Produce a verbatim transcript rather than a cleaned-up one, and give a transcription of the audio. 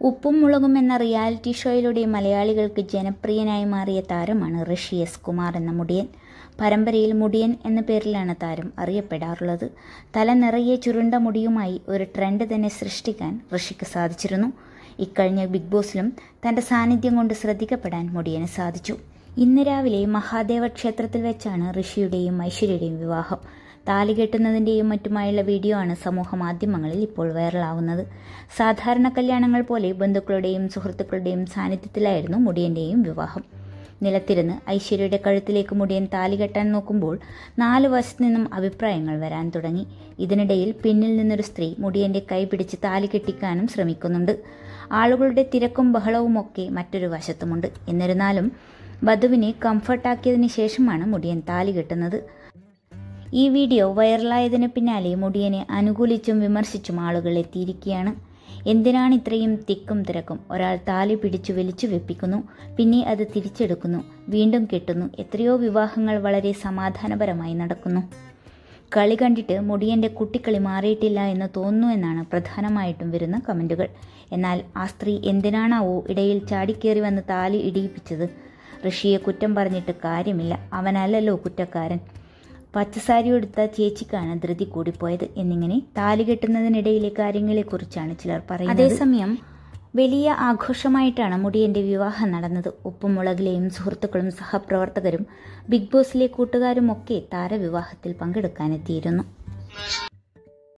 ഉപ്പും മുളകും എന്ന റിയാലിറ്റി ഷോയിലൂടെ മലയാളികൾക്ക് ജനപ്രിയനായി മാറിയ താരമാണ് ഋഷി എസ് കുമാർ എന്ന മുടിയൻ. പരമ്പരയിൽ മുടിയൻ എന്ന പേരിലാണ് താരം അറിയപ്പെടാറുള്ളത്. തല നിറയെ ചുരുണ്ട മുടിയുമായി ഒരു ട്രെൻഡ് തന്നെ സൃഷ്ടിക്കാൻ ഋഷിക്ക് സാധിച്ചിരുന്നു. ഇക്കഴിഞ്ഞ ബിഗ് ബോസിലും തന്റെ സാന്നിധ്യം കൊണ്ട് ശ്രദ്ധിക്കപ്പെടാൻ മുടിയന് സാധിച്ചു. ഇന്ന് രാവിലെ മഹാദേവ ക്ഷേത്രത്തിൽ വെച്ചാണ് ഋഷിയുടെയും ഐശ്വര്യയുടെയും വിവാഹം. താലി കെട്ടുന്നതിൻ്റെയും മറ്റുമായുള്ള വീഡിയോ ആണ് സമൂഹ മാധ്യമങ്ങളിൽ ഇപ്പോൾ വൈറലാവുന്നത്. സാധാരണ കല്യാണങ്ങൾ പോലെ ബന്ധുക്കളുടെയും സുഹൃത്തുക്കളുടെയും സാന്നിധ്യത്തിലായിരുന്നു മുടിയന്റെയും വിവാഹം. നിലത്തിരുന്ന് ഐശ്വര്യയുടെ കഴുത്തിലേക്ക് മുടിയൻ താലി കെട്ടാൻ നോക്കുമ്പോൾ നാല് വശത്തു നിന്നും അഭിപ്രായങ്ങൾ വരാൻ തുടങ്ങി. ഇതിനിടയിൽ പിന്നിൽ നിന്നൊരു സ്ത്രീ മുടിയന്റെ കൈ പിടിച്ച് താലി കെട്ടിക്കാനും ശ്രമിക്കുന്നുണ്ട്. ആളുകളുടെ തിരക്കും ബഹളവുമൊക്കെ മറ്റൊരു വശത്തുമുണ്ട്. എന്നിരുന്നാലും വധുവിനെ കംഫർട്ടാക്കിയതിനു ശേഷമാണ് മുടിയൻ താലി കെട്ടുന്നത്. ഈ വീഡിയോ വൈറലായതിന് പിന്നാലെ മുടിയനെ അനുകൂലിച്ചും വിമർശിച്ചും ആളുകൾ എത്തിയിരിക്കുകയാണ്. എന്തിനാണ് ഇത്രയും തിക്കും തിരക്കും? ഒരാൾ താലി പിടിച്ചു വലിച്ചു വെപ്പിക്കുന്നു, പിന്നെ അത് തിരിച്ചെടുക്കുന്നു, വീണ്ടും കെട്ടുന്നു. എത്രയോ വിവാഹങ്ങൾ വളരെ സമാധാനപരമായി നടക്കുന്നു. കളി കണ്ടിട്ട് മുടിയന്റെ കുട്ടിക്കളി മാറിയിട്ടില്ല എന്ന് തോന്നുന്നു എന്നാണ് പ്രധാനമായിട്ടും വരുന്ന കമന്റുകൾ. എന്നാൽ ആ സ്ത്രീ എന്തിനാണാവോ ഇടയിൽ ചാടിക്കേറി വന്ന് താലി ഇടിയിപ്പിച്ചത്? ഋഷിയെ കുറ്റം പറഞ്ഞിട്ട് കാര്യമില്ല, അവനല്ലല്ലോ കുറ്റക്കാരൻ. പച്ചസാരി എടുത്ത ചേച്ചിക്കാണ് ധൃതി കൂടിപ്പോയത് എന്നിങ്ങനെ താലി കെട്ടുന്നതിനിടയിലെ കാര്യങ്ങളെക്കുറിച്ചാണ് ചിലർ പറയുന്നത്. അതേസമയം വലിയ ആഘോഷമായിട്ടാണ് മുടിയന്റെ വിവാഹം നടന്നത്. ഉപ്പുമുളകിലെയും സുഹൃത്തുക്കളും സഹപ്രവർത്തകരും ബിഗ് ബോസിലെ കൂട്ടുകാരും ഒക്കെ താരവിവാഹത്തിൽ പങ്കെടുക്കാനെത്തിയിരുന്നു.